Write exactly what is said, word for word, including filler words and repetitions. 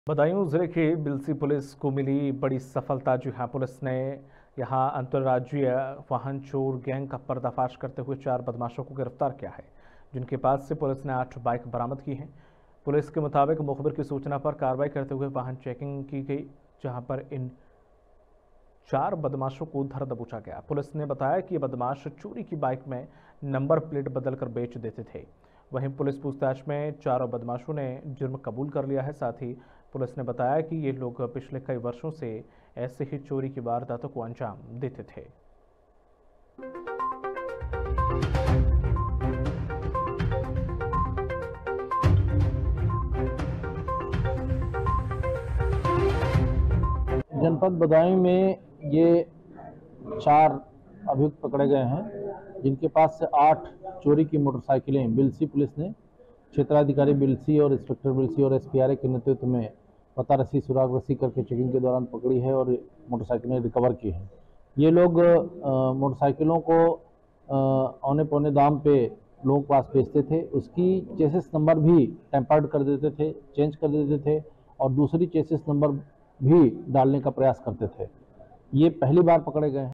बदायूं जिले की बिलसी पुलिस को मिली बड़ी सफलता। जी हां, पुलिस ने यहां अंतर्राज्यीय वाहन चोर गैंग का पर्दाफाश करते हुए चार बदमाशों को गिरफ्तार किया है, जिनके पास से पुलिस ने आठ बाइक बरामद की हैं। पुलिस के मुताबिक मुखबिर की सूचना पर कार्रवाई करते हुए वाहन चेकिंग की गई, जहां पर इन चार बदमाशों को धर दबोचा गया। पुलिस ने बताया कि ये बदमाश चोरी की बाइक में नंबर प्लेट बदलकर बेच देते थे। वहीं पुलिस पूछताछ में चारों बदमाशों ने जुर्म कबूल कर लिया है। साथ ही पुलिस ने बताया कि ये लोग पिछले कई वर्षों से ऐसे ही चोरी की वारदातों को अंजाम देते थे। जनपद बदायूं में ये चार अभियुक्त पकड़े गए हैं, जिनके पास से आठ चोरी की मोटरसाइकिलें बिलसी पुलिस ने क्षेत्राधिकारी बिलसी और इंस्पेक्टर बिलसी और एसपीआरए के नेतृत्व में पता रसी सुराग रसी करके चेकिंग के दौरान पकड़ी है और मोटरसाइकिलें रिकवर की हैं। ये लोग मोटरसाइकिलों को औने पौने दाम पे लोगों के पास बेचते थे। उसकी चेसिस नंबर भी टेम्पर्ड कर देते थे, चेंज कर देते थे और दूसरी चेसिस नंबर भी डालने का प्रयास करते थे। ये पहली बार पकड़े गए हैं।